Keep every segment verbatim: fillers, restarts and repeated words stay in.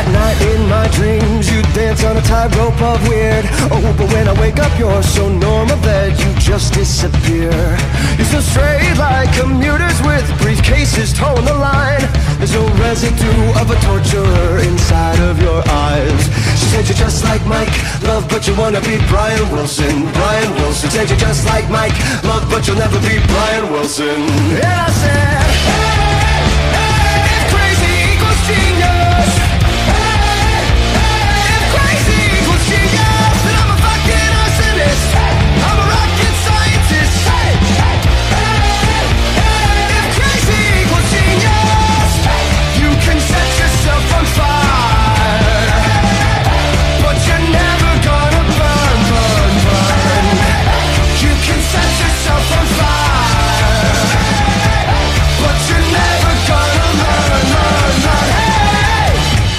night in my dreams you dance on a tightrope of weird. Oh, but when I wake up you're so normal that you just disappear. You're so straight like commuters with briefcases towing the line. There's no residue of a torturer inside of your eyes. She said you're just like Mike, love, but you wanna be Brian Wilson. Brian Wilson said you're just like Mike, love, but you'll never be Brian Wilson. And I said, hey, hey, if crazy equals genius, hey, hey, if crazy equals genius, then I'm a fucking arsonist. I'm a rocket scientist. Hey, hey, hey, if crazy equals genius, you can set yourself on fire, but you're never gonna burn, burn, burn. You can set yourself on fire, but you're never gonna learn, learn, learn. Hey!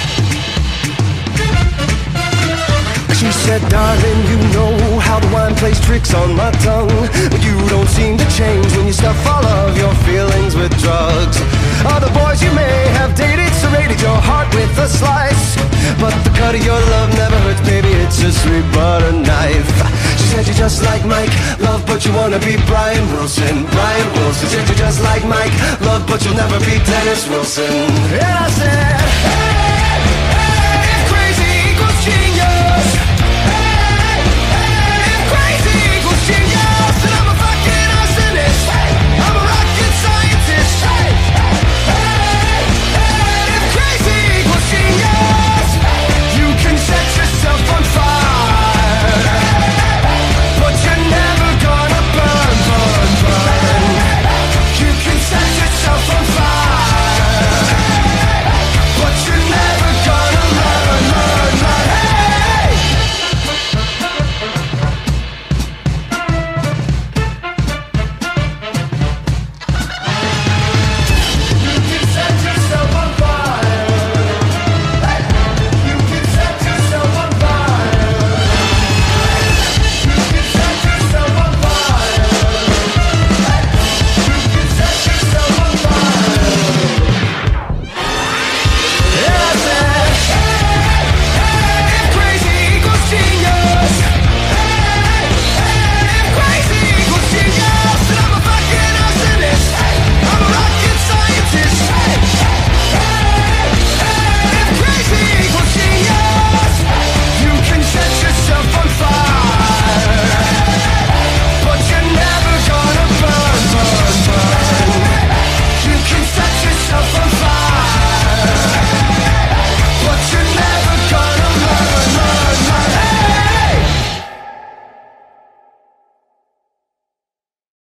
She said, darling, you know how the wine plays tricks on my tongue, but you don't seem to change when you stuff all of your feelings with drugs. Other boys you may have dated serrated your heart with a slice, but the cut of your love never hurts, baby, it's a sweet butter knife. She said you're just like Mike, love, but you wanna be Brian Wilson. Brian Wilson said you're just like Mike, love, but you'll never be Dennis Wilson. And I said, hey, hey, if crazy equals genius,